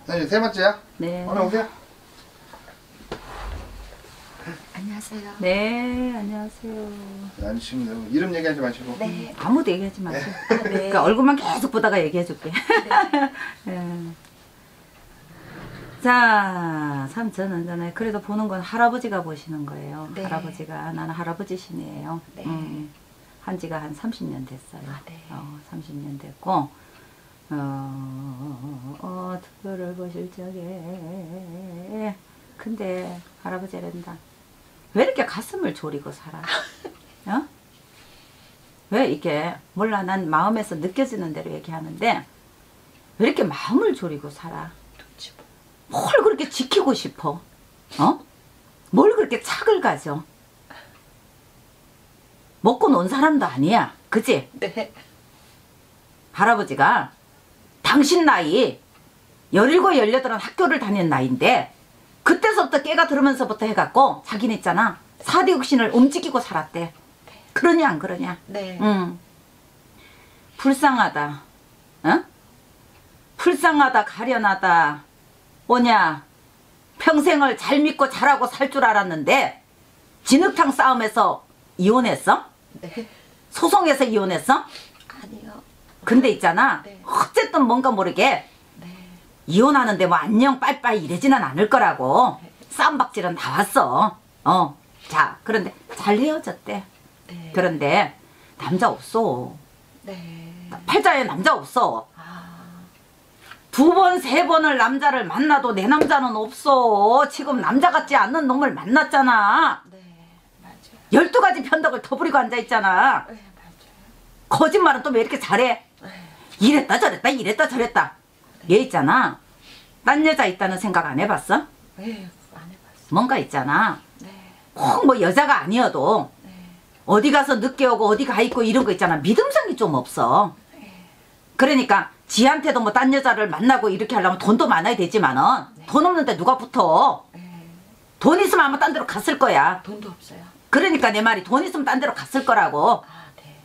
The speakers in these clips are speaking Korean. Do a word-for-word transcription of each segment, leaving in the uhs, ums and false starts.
네, 세 번째야? 네. 오늘 오세요. 안녕하세요. 네, 안녕하세요. 네, 앉으시면 되고 이름 얘기하지 마시고. 네. 아무도 얘기하지 마세요. 아, 네. 그러니까 얼굴만 계속 보다가 얘기해줄게. 네. 자, 삼촌은 전에 그래도 보는 건 할아버지가 보시는 거예요. 네. 할아버지가 나는 할아버지 신이에요. 네. 음, 한 지가 한 삼십 년 됐어요. 아, 네. 어, 삼십 년 됐고 어, 어, 투표를 보실 적에 근데 할아버지란다. 왜 이렇게 가슴을 졸이고 살아? 어? 왜 이렇게 몰라 난 마음에서 느껴지는 대로 얘기하는데 왜 이렇게 마음을 졸이고 살아? 뭘 그렇게 지키고 싶어? 어? 뭘 그렇게 착을 가져? 먹고 논 사람도 아니야. 그치? 네. 할아버지가 당신 나이 열일곱, 열여덟은 학교를 다니는 나이인데 그때서부터 깨가 들으면서부터 해갖고 자기는 있잖아 사대육신을 움직이고 살았대. 그러냐 안 그러냐? 네. 응. 불쌍하다. 어? 불쌍하다 가련하다. 뭐냐 평생을 잘 믿고 잘하고 살 줄 알았는데 진흙탕 싸움에서 이혼했어? 네. 소송에서 이혼했어? 아니요. 근데 있잖아 네. 어쨌든 뭔가 모르게 네. 이혼하는데 뭐 안녕 빠이빠이 이러지는 않을 거라고. 네. 싸움박질은 다 왔어. 어. 자 그런데 잘 헤어졌대. 네. 그런데 남자 없어. 네. 팔자에 남자 없어. 아. 두 번, 세 번을 남자를 만나도 내 남자는 없어. 지금 남자 같지 않는 놈을 만났잖아. 네. 맞아요. 열두 가지 편덕을 더 부리고 앉아있잖아. 네. 맞아요. 거짓말은 또 왜 이렇게 잘해? 네. 이랬다 저랬다 이랬다 저랬다. 얘 있잖아. 딴 여자 있다는 생각 안 해봤어? 네. 안 해봤어요. 뭔가 있잖아. 네. 꼭 뭐 여자가 아니어도 네. 어디 가서 늦게 오고 어디 가 있고 이런 거 있잖아. 믿음성이 좀 없어. 네. 그러니까 지한테도 뭐 딴 여자를 만나고 이렇게 하려면 돈도 많아야 되지만은 네. 돈 없는데 누가 붙어. 네. 돈 있으면 아마 딴 데로 갔을 거야. 돈도 없어요. 그러니까 내 말이 돈 있으면 딴 데로 갔을 거라고. 아, 네.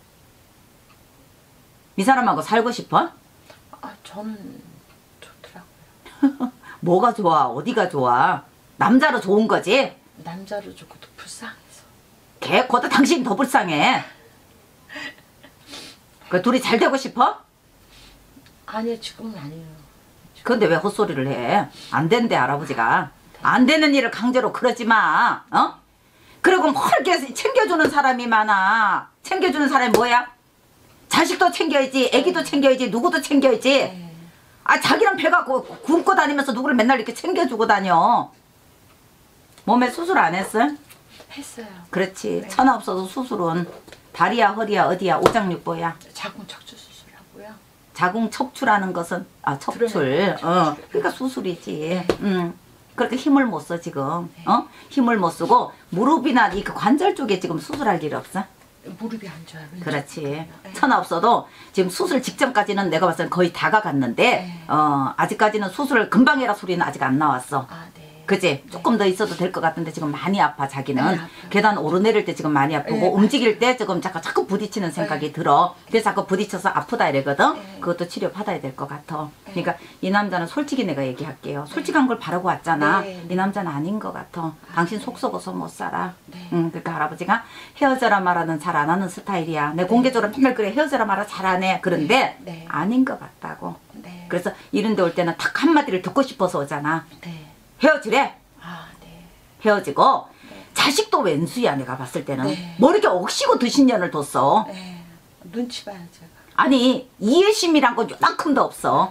이 사람하고 살고 싶어? 아, 저는 좋더라고요. 뭐가 좋아? 어디가 좋아? 남자로 좋은 거지? 남자로 좋고도 불쌍해서. 걔 거다 당신이 더 불쌍해. 그 둘이 잘 되고 싶어? 아니요, 지금은 아니에요. 근데 왜 헛소리를 해? 안 된대 할아버지가. 안 되는 일을 강제로 그러지 마. 어? 그리고 뭐 이렇게 챙겨주는 사람이 많아. 챙겨주는 사람이 뭐야? 자식도 챙겨야지, 애기도 챙겨야지, 누구도 챙겨야지. 네. 아 자기랑 배가 구, 굶고 다니면서 누구를 맨날 이렇게 챙겨주고 다녀. 몸에 수술 안 했어? 했어요. 그렇지. 네. 천하 없어도 수술은 다리야 허리야 어디야 오장육부야. 자궁 척추 수술하고요. 자궁 척추라는 것은 아 척출. 드러내는 어 척추. 그러니까 수술이지. 네. 음. 그렇게 힘을 못 써 지금. 네. 어? 힘을 못 쓰고 무릎이나 이 그 관절 쪽에 지금 수술할 일 없어? 무릎이 안 좋아요. 왼쪽 그렇지. 무릎이요. 네. 천하 없어도 지금 수술 직전까지는 내가 봤을 때 거의 다가 갔는데 네. 어 아직까지는 수술을 금방 해라 소리는 아직 안 나왔어. 아, 네. 그치? 네. 조금 더 있어도 될 것 같은데 지금 많이 아파 자기는. 네, 아파요. 계단 오르내릴 때 지금 많이 아프고 네, 움직일 때 지금 자꾸 자꾸 부딪히는 생각이 들어. 그래서 자꾸 부딪혀서 아프다 이러거든. 네. 그것도 치료 받아야 될 것 같아. 네. 그러니까 이 남자는 솔직히 내가 얘기할게요. 솔직한 걸 바라고 왔잖아. 네, 네. 이 남자는 아닌 것 같아. 당신 속 썩어서 못 살아. 네. 응, 그러니까 할아버지가 헤어져라 말하는 잘 안 하는 스타일이야. 내 공개적으로 맨날 그래 헤어져라 말아 잘 안 해. 그런데 네. 아닌 것 같다고. 네. 그래서 이런 데 올 때는 딱 한마디를 듣고 싶어서 오잖아. 네. 헤어지래. 아, 네. 헤어지고 네. 자식도 왼수야 내가 봤을 때는. 네. 뭐 이렇게 억시고 드신 년을 뒀어. 네. 눈치 봐요, 제가. 아니 이해심이란 건 요만큼도 없어. 맞아요.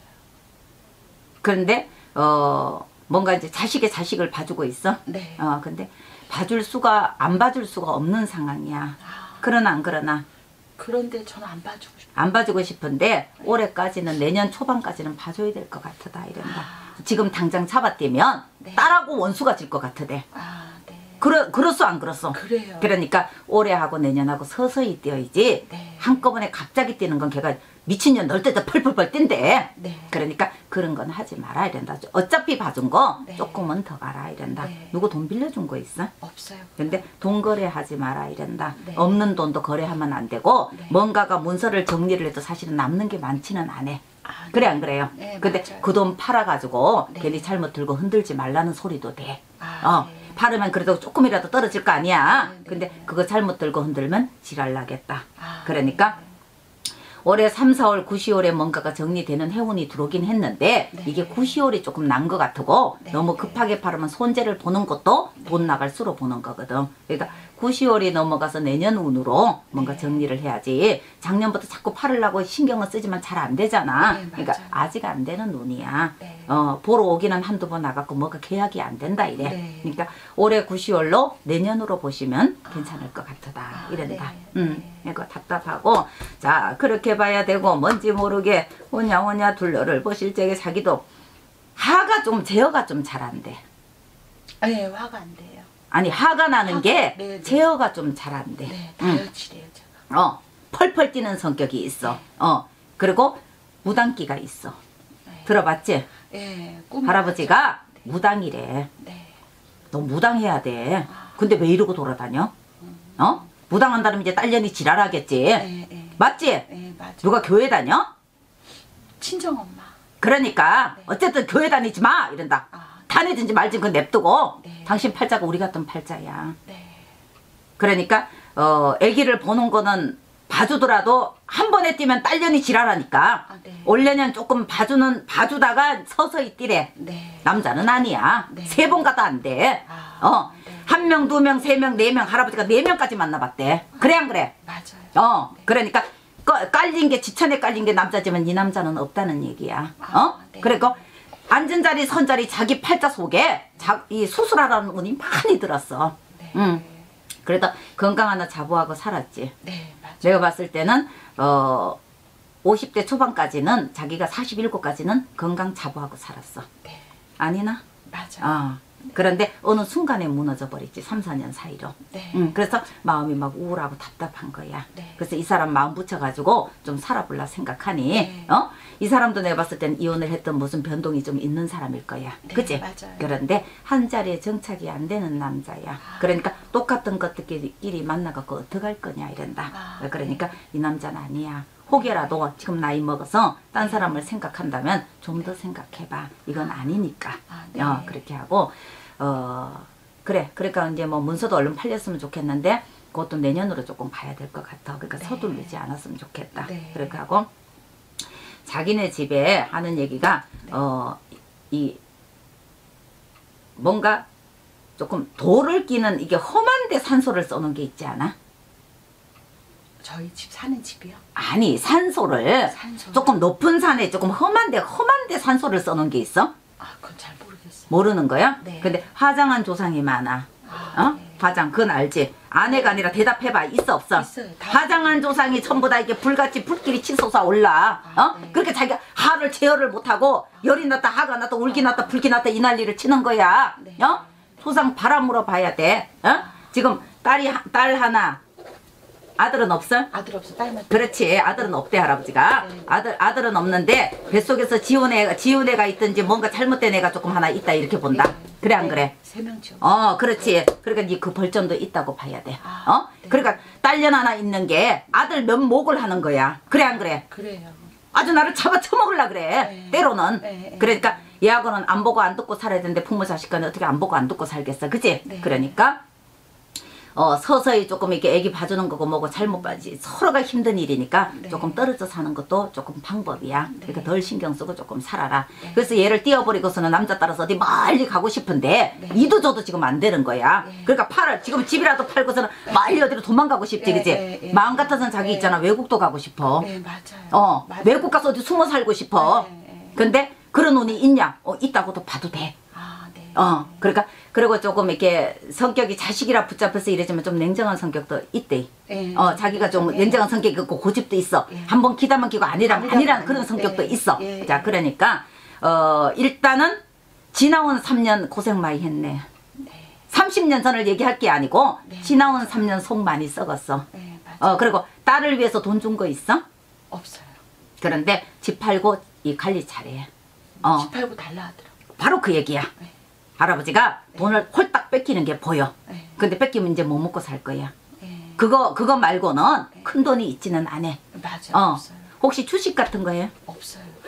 그런데 어 뭔가 이제 자식의 자식을 봐주고 있어. 네. 어 근데 봐줄 수가 안 봐줄 수가 없는 상황이야. 아, 그러나 안 그러나 그런데 저는 안 봐주고 싶어요. 안 봐주고 싶은데 올해까지는 내년 초반까지는 봐줘야 될 것 같다 이런다. 아. 지금 당장 잡아떼면 네. 딸하고 원수가 질 것 같으대. 아, 네. 그러, 그렇소 안 그렇소? 그래요. 그러니까 올해하고 내년하고 서서히 뛰어야지. 네. 한꺼번에 갑자기 뛰는 건 걔가 미친년 널 때도 펄펄펄 뛴대. 네. 그러니까 그런 건 하지 말아야 된다. 어차피 봐준 거 네. 조금은 더 가라 이런다. 네. 누구 돈 빌려준 거 있어? 없어요. 근데 돈 거래하지 마라 이런다. 네. 없는 돈도 거래하면 안 되고 네. 뭔가가 문서를 정리를 해도 사실은 남는 게 많지는 않아. 아, 그래 네. 안 그래요? 네, 근데 맞아요. 그 돈 팔아가지고 네. 괜히 잘못 들고 흔들지 말라는 소리도 돼. 아, 어, 네. 팔으면 그래도 조금이라도 떨어질 거 아니야. 네, 네, 근데 네. 그거 잘못 들고 흔들면 지랄 나겠다. 아, 그러니까 올해 삼, 사월, 구, 시월에 뭔가가 정리되는 해운이 들어오긴 했는데 네. 이게 구, 시월이 조금 난 것 같고 네, 너무 네. 급하게 팔으면 손재를 보는 것도 돈 나갈 수로 보는 거거든. 그러니까 구, 시월이 넘어가서 내년 운으로 뭔가 네. 정리를 해야지 작년부터 자꾸 팔으려고 신경을 쓰지만 잘 안 되잖아. 네, 그러니까 맞아요. 아직 안 되는 운이야. 네. 어, 보러 오기는 한두 번 나갔고 뭐가 계약이 안 된다 이래. 네. 그러니까 올해 구, 시월로 내년으로 보시면 괜찮을 것 같다. 아, 이런다. 네, 음, 네. 이거 답답하고 자 그렇게 봐야 되고 뭔지 모르게 오냐오냐 둘러를 보실 적에 자기도 하가 좀 제어가 좀 잘 안 돼. 네, 화가 안 돼요. 아니 하가 나는 화가- 게 네, 네. 제어가 좀 잘 안 돼. 네, 응. 다혈질이에요, 제가. 어 펄펄 뛰는 성격이 있어. 네. 어 그리고 무당기가 있어. 네. 들어봤지? 네, 꿈이 할아버지가 네. 무당이래. 네. 너 무당해야 돼. 아. 근데 왜 이러고 돌아다녀? 어? 무당한다면 이제 딸년이 지랄하겠지. 네, 네. 맞지? 네, 맞아. 누가 교회 다녀? 친정 엄마. 그러니까 네. 어쨌든 교회 다니지 마 이런다. 아, 다니든지 말든지 그건 냅두고 네. 당신 팔자가 우리 같은 팔자야. 네. 그러니까 어 아기를 보는 거는 봐주더라도 한 번에 뛰면 딸년이 지랄하니까 아, 네. 올려년 조금 봐주는 봐주다가 서서히 뛰래. 네. 남자는 아니야. 네. 세 번 가도 안 돼. 아, 어. 네. 한 명, 두 명, 세 명, 네 명, 할아버지가 네 명까지 만나봤대. 그래 안 그래? 맞아요. 어. 네. 그러니까 거- 깔린 게 지천에 깔린 게 남자지만 이 남자는 없다는 얘기야. 아, 어? 네. 그리고 앉은 자리 선 자리 자기 팔자 속에 자, 이 수술하라는 운이 많이 들었어. 네. 응. 그래도 건강 하나 자부하고 살았지. 네, 맞아요. 내가 봤을 때는 어 오십 대 초반까지는 자기가 사십일까지는 건강 자부하고 살았어. 네. 아니나? 맞아요. 어. 그런데 어느 순간에 무너져 버렸지. 삼, 사 년 사이로. 네. 응, 그래서 마음이 막 우울하고 답답한 거야. 네. 그래서 이 사람 마음 붙여가지고 좀 살아볼라 생각하니, 네. 어? 이 사람도 내가 봤을 땐 이혼을 했던 무슨 변동이 좀 있는 사람일 거야. 네, 그치? 맞아요. 그런데 한 자리에 정착이 안 되는 남자야. 아. 그러니까 똑같은 것들끼리 만나갖고 어떡할 거냐 이런다. 아, 그러니까 이 남자는 아니야. 혹여라도 지금 나이 먹어서 딴 사람을 생각한다면 좀 더 생각해봐. 이건 아니니까. 아, 네. 어, 그렇게 하고 어 그래 그러니까 이제 뭐 문서도 얼른 팔렸으면 좋겠는데 그것도 내년으로 조금 봐야 될 것 같아. 그러니까 네. 서두르지 않았으면 좋겠다. 네. 그렇게 하고 자기네 집에 하는 얘기가 네. 어 이 뭔가 조금 돌을 끼는 이게 험한데 산소를 써놓은 게 있지 않아? 저희 집 사는 집이요. 아니 산소를 산소. 조금 높은 산에 조금 험한데 험한데 산소를 써놓은 게 있어? 아, 그건 잘 모르겠어요. 모르는 거야? 네. 근데 화장한 조상이 많아. 아, 어? 네. 화장 그건 알지? 아내가 아니라 대답해봐. 있어 없어? 있어요. 다 화장한 조상이 전부 다 이렇게 불같이 불길이 치솟아 올라. 아, 어? 네. 그렇게 자기가 하를 제어를 못하고 열이 났다 하가 났다 울기 났다 불기 났다 이 난리를 치는 거야. 네. 어? 조상 바람으로 봐야 돼. 어? 지금 딸이 하- 딸 하나 아들은 없어? 아들 없어, 딸만. 그렇지. 아들은 없대 할아버지가. 네. 아들 아들은 없는데 뱃속에서 지운 애 지운 애가 있든지 뭔가 잘못된 애가 조금 하나 있다 이렇게 본다. 네. 그래 안 네. 그래? 세 명치. 어, 그렇지. 그러니까 니 그 벌점도 있다고 봐야 돼. 아, 어? 네. 그러니까 딸년 하나 있는 게 아들 면목을 하는 거야. 그래 안 그래? 그래요. 아주 나를 잡아 쳐먹으려 그래. 네. 때로는. 네, 네. 그러니까 얘하고는 안 보고 안 듣고 살아야 되는데 부모 자식 간에 어떻게 안 보고 안 듣고 살겠어. 그치? 네. 그러니까 어, 서서히 조금 이렇게 애기 봐주는 거고 뭐고 잘못 봐지 서로가 힘든 일이니까 네. 조금 떨어져 사는 것도 조금 방법이야. 네. 그러니까 덜 신경 쓰고 조금 살아라. 네. 그래서 얘를 띄워버리고서는 남자 따라서 어디 멀리 가고 싶은데 네. 이도 저도 지금 안 되는 거야. 네. 그러니까 팔을 지금 집이라도 팔고서는 멀리 어디로 도망가고 싶지, 네, 그치? 네, 네. 마음 같아서는 자기 네. 있잖아 외국도 가고 싶어. 네, 맞아요. 어, 맞아요. 외국 가서 어디 숨어 살고 싶어. 네, 네. 근데 그런 운이 있냐? 어, 있다고도 봐도 돼. 아, 네. 어, 그러니까 그리고 조금 이렇게 성격이 자식이라 붙잡혀서 이러지만 좀 냉정한 성격도 있대. 네. 어, 자기가 좀 네. 냉정한 성격이 있고 고집도 있어. 예. 한번 기다만 끼고 아니라 아니라면 아니라는 그런 아니에요. 성격도 예. 있어. 예. 자, 그러니까 어, 일단은 지나온 삼 년 고생 많이 했네. 네. 삼십 년 전을 얘기할 게 아니고 네. 지나온 삼 년 속 많이 썩었어. 네, 맞아요. 어, 그리고 딸을 위해서 돈 준 거 있어? 없어요. 그런데 집 팔고 이 관리 잘해. 어, 집 팔고 달라 하더라고요. 바로 그 얘기야. 네. 할아버지가 돈을 홀딱 뺏기는 게 보여. 네. 근데 뺏기면 이제 못 먹고 살 거야. 네. 그거 그거 말고는 네. 큰 돈이 있지는 않아. 맞아요. 어. 없어요. 혹시 주식 같은 거예요? 없어요. 안 해요.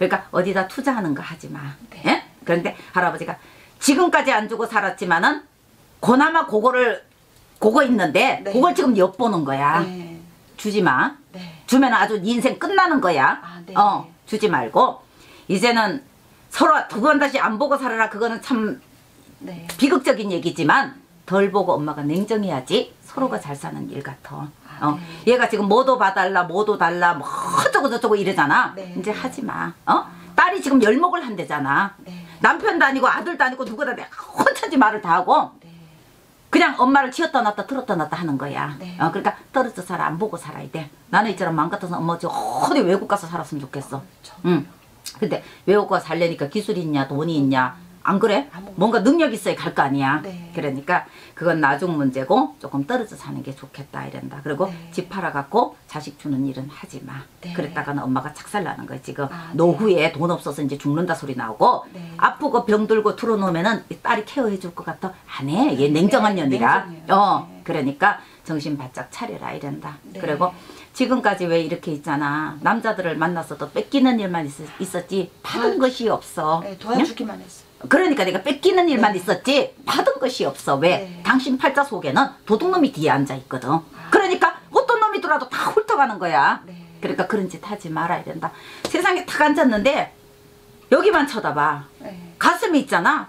그러니까 어디다 투자하는 거 하지 마. 네. 예? 그런데 할아버지가 지금까지 안 주고 살았지만은 그나마 그거를 그거 있는데 네. 그걸 지금 엿보는 거야. 네. 주지 마. 네. 주면 아주 네 인생 끝나는 거야. 아, 네. 어, 주지 말고 이제는 서로 두 번 다시 안 보고 살아라. 그거는 참 네. 비극적인 얘기지만 덜 보고 엄마가 냉정해야지 서로가 잘 사는 일 같아. 아, 어, 네. 얘가 지금 뭐도 봐달라, 뭐도 달라, 뭐 어쩌고 저쩌고 이러잖아. 네. 이제 하지 마. 어? 딸이 지금 열목을 한대잖아. 네. 남편도 아니고 아들도 아니고 누구다 내가 혼자지 말을 다 하고 네. 그냥 엄마를 치었다 놨다 들었다 놨다 하는 거야. 네. 어, 그러니까 떨어져 살아. 안 보고 살아야 돼. 나는 이처럼 마음 같아서 엄마 저 어디 외국 가서 살았으면 좋겠어. 저, 응. 근데 외국 가서 살려니까 기술이 있냐 돈이 있냐 안 그래? 아무- 뭔가 능력 있어야 갈 거 아니야. 네. 그러니까 그건 나중 문제고 조금 떨어져 사는 게 좋겠다 이런다. 그리고 네. 집 팔아갖고 자식 주는 일은 하지 마. 네. 그랬다가는 엄마가 착살나는 거야 지금. 아, 네. 노후에 돈 없어서 이제 죽는다 소리 나오고 네. 아프고 병들고 틀어놓으면은 이 딸이 케어해 줄 것 같아. 안 해. 얘 냉정한 네, 년이라. 냉정해요. 어. 네. 그러니까 정신 바짝 차려라 이런다. 네. 그리고 지금까지 왜 이렇게 있잖아. 남자들을 만나서도 뺏기는 일만 있, 있었지 받은 도와- 것이 없어. 네, 도와주기만 했어. 그러니까 내가 뺏기는 일만 네. 있었지 받은 것이 없어. 왜? 네. 당신 팔자 속에는 도둑놈이 뒤에 앉아 있거든. 그러니까 어떤 놈이더라도 다 훑어가는 거야. 네. 그러니까 그런 짓 하지 말아야 된다. 세상에 탁 앉았는데 여기만 쳐다봐. 네. 가슴이 있잖아.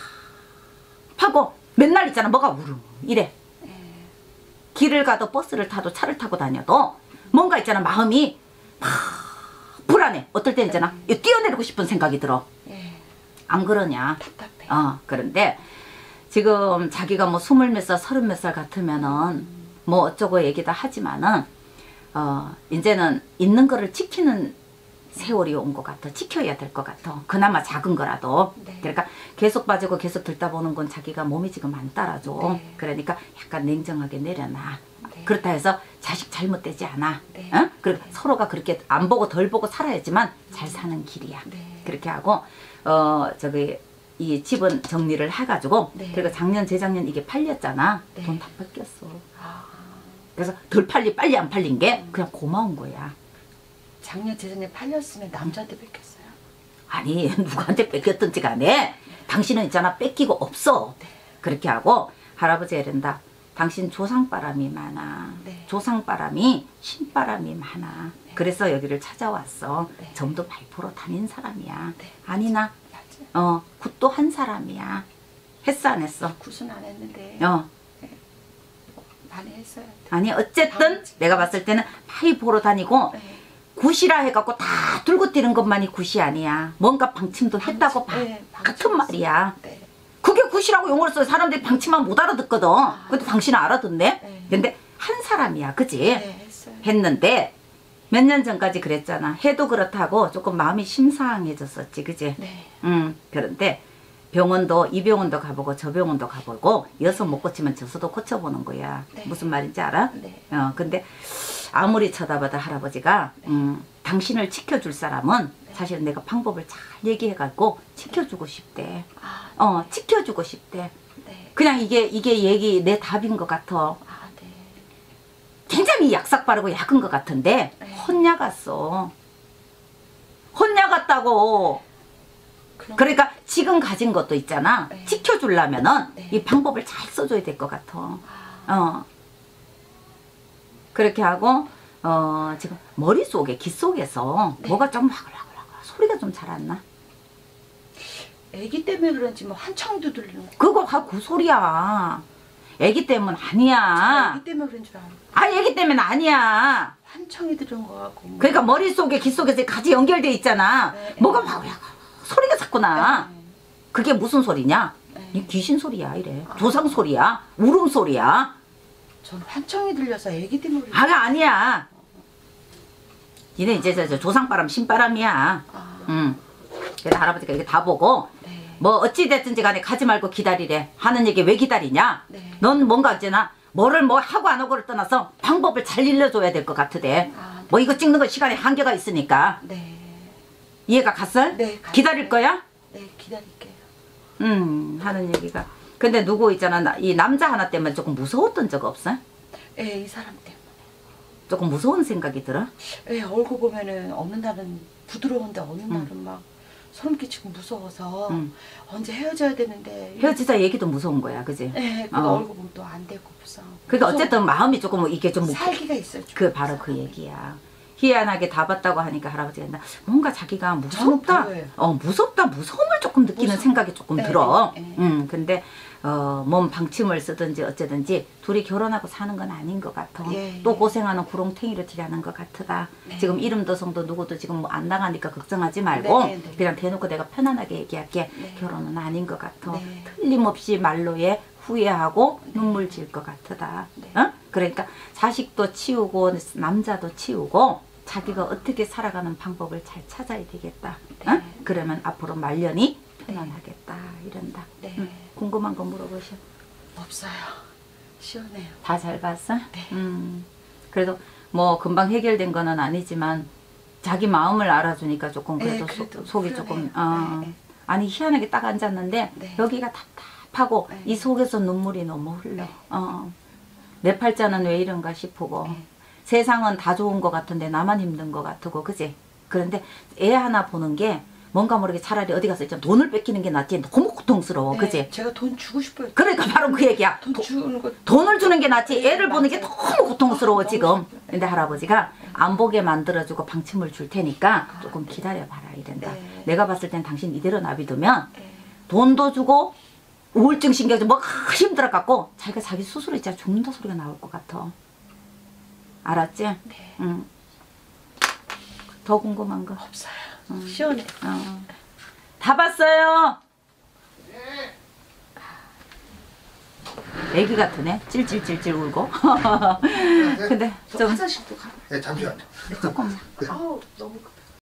탁탁하고 맨날 있잖아. 뭐가 우르르 이래. 네. 길을 가도 버스를 타도 차를 타고 다녀도 뭔가 있잖아. 마음이 막 불안해. 어떨 때 있잖아. 뛰어내리고 싶은 생각이 들어. 네. 안 그러냐? 답답해. 어, 그런데 지금 자기가 뭐 스물 몇 살, 서른 몇 살 같으면은 뭐 어쩌고 얘기다 하지만은 어, 이제는 있는 거를 지키는 세월이 온 것 같아. 지켜야 될 것 같아. 그나마 작은 거라도. 네. 그러니까 계속 빠지고 계속 들다 보는 건 자기가 몸이 지금 안 따라줘. 네. 그러니까 약간 냉정하게 내려놔. 네. 그렇다 해서 자식 잘못되지 않아. 네. 응? 그리고 네. 서로가 그렇게 안 보고 덜 보고 살아야지만 잘 사는 길이야. 네. 그렇게 하고 어 저기 이 집은 정리를 해가지고 네. 그리고 작년 재작년 이게 팔렸잖아. 네. 돈 다 뺏겼어. 아, 그래서 덜 팔리 빨리 안 팔린 게 그냥 고마운 거야. 작년 재작년에 팔렸으면 남자한테 뺏겼어요. 아니 누구한테 뺏겼든지 간에 당신은 있잖아 뺏기고 없어. 네. 그렇게 하고 할아버지가 이른다. 당신 조상바람이 많아. 네. 조상바람이 신바람이 많아. 네. 그래서 여기를 찾아왔어. 네. 점도 발포로 다닌 사람이야. 네. 아니나 맞아요. 어 굿도 한 사람이야. 했어 안 했어? 굿은 안 했는데 어 많이 했어요. 아니 어쨌든 다르지. 내가 봤을 때는 많이 보러 다니고 네. 굿이라 해갖고 다 들고 뛰는 것만이 굿이 아니야. 뭔가 방침도 했다고 봐. 네, 같은 방침 말이야. 네. 그게 굿이라고 용어를 써요. 사람들이 방침만 못 알아듣거든. 근데 당신은 알아듣네. 네. 근데 한 사람이야. 그지? 네, 했어요. 했는데 몇 년 전까지 그랬잖아. 해도 그렇다고 조금 마음이 심상해졌었지. 그지? 네. 음, 그런데 병원도 이 병원도 가보고 저 병원도 가보고 여기서 못 고치면 저서도 고쳐보는 거야. 네. 무슨 말인지 알아? 네. 어, 근데 아무리 쳐다봐도 할아버지가 음, 당신을 지켜줄 사람은 사실 내가 방법을 잘 얘기해갖고 지켜주고 싶대. 아, 어, 지켜주고 싶대. 네. 그냥 이게 이게 얘기 내 답인 것 같아. 아, 네. 굉장히 약삭 빠르고 약은 것 같은데 네. 혼야 갔어. 혼야 갔다고. 그럼 그러니까 지금 가진 것도 있잖아. 네. 지켜주려면은 네. 이 방법을 잘 써줘야 될 것 같아. 아, 어. 그렇게 하고 어 지금 머릿속에 귀 속에서 네. 뭐가 좀 와글와글와글 소리가 좀 잘 안 나. 애기 때문에 그런지 뭐 한창도 들리는 거. 그거 하고 소리야. 애기 때문 아니야. 애기 때문에 그런 줄 알아. 아 애기 때문 아니야. 한창이 들은 거 같고. 뭐. 그러니까 머릿속에 귀 속에서 같이 연결돼 있잖아. 네. 뭐가 와글와글 소리가 자꾸 나. 네. 그게 무슨 소리냐? 네. 이 귀신 소리야 이래. 아. 조상 소리야. 울음 소리야. 전 환청이 들려서 애기 때문에 그런 아 아니야. 니네 이제 저, 저 조상바람 신바람이야. 아, 응. 그래서 할아버지가 이게 다 보고 네. 뭐 어찌 됐든지 간에 가지 말고 기다리래. 하는 얘기 왜 기다리냐? 네. 넌 뭔가 있잖아. 뭐를 뭐 하고 안 하고를 떠나서 방법을 잘 일러줘야 될 것 같으대. 아, 뭐 이거 찍는 거 시간에 한계가 있으니까. 네. 이해가 갔어? 네, 갔어요. 기다릴 거야? 네, 기다릴게요. 음 하는 얘기가. 근데 누구 있잖아. 나- 이 남자 하나 때문에 조금 무서웠던 적 없어? 예, 이 사람 때문에. 조금 무서운 생각이 들어? 예, 얼굴 보면은 어느 날은 부드러운데 어느 음. 날은 막 소름 끼치고 무서워서 음. 언제 헤어져야 되는데 헤어지자 얘기도 무서운 거야, 그지? 예, 그 어. 얼굴 보면 또 안 되고 불쌍하고 그러니까 무서워. 어쨌든 마음이 조금 이게 좀 살기가 있어요. 좀. 그 바로 그 얘기야. 희한하게 다 봤다고 하니까 할아버지가 나 뭔가 자기가 저는 무섭다, 별로예요. 어 무섭다, 무서움을 조금 느끼는 무서워. 생각이 조금 네, 들어. 네, 네. 음, 근데 어, 몸 방침을 쓰든지 어쩌든지 둘이 결혼하고 사는 건 아닌 것 같아. 예, 또 예. 고생하는 구렁탱이로 지라는 것 같으다. 네. 지금 이름도 성도 누구도 지금 뭐 안 나가니까 걱정하지 말고 네, 네. 그냥 대놓고 내가 편안하게 얘기할게. 네. 결혼은 아닌 것 같아. 네. 틀림없이 말로에 후회하고 눈물 질 것 같으다. 네. 어? 그러니까 자식도 치우고 남자도 치우고 자기가 어떻게 살아가는 방법을 잘 찾아야 되겠다. 어? 네. 그러면 앞으로 말년이 편안하겠다. 이런다. 네. 응. 궁금한 거 물어보셔. 없어요. 시원해요. 다 잘 봤어? 네. 음. 그래도 뭐 금방 해결된 거는 아니지만 자기 마음을 알아주니까 조금 그래도, 네, 그래도 속, 속이 그러네요. 조금 어. 네, 네. 아니 희한하게 딱 앉았는데 네. 여기가 답답하고 네. 이 속에서 눈물이 너무 흘러. 네. 어. 내 팔자는 왜 이런가 싶고 네. 세상은 다 좋은 것 같은데 나만 힘든 것 같고 그지? 그런데 애 하나 보는 게 뭔가 모르게 차라리 어디 가서 있잖아 돈을 뺏기는 게 낫지 너무 고통스러워. 네, 그지? 제가 돈 주고 싶어요. 그러니까 바로 그 얘기야. 돈 도- 주는 거 돈을 주는 게 낫지 애를 네, 보는 게 맞아요. 너무 고통스러워 아, 너무 지금. 힘들어요. 근데 할아버지가 안 보게 만들어주고 방침을 줄 테니까 조금 기다려봐라 이런다. 네. 내가 봤을 땐 당신 이대로 놔비두면 네. 돈도 주고 우울증 신경증 뭐 힘들어 갖고 자기가 자기 스스로 진짜 죽는다 소리가 나올 것 같아. 알았지? 네. 응. 더 궁금한 거? 없어요. 음. 시원해. 어. 다 봤어요. 애기 같으네. 찔찔찔찔 울고. 근데 저 좀 화장실도 가. 네, 잠시만요. 조금 아우 너무 급해.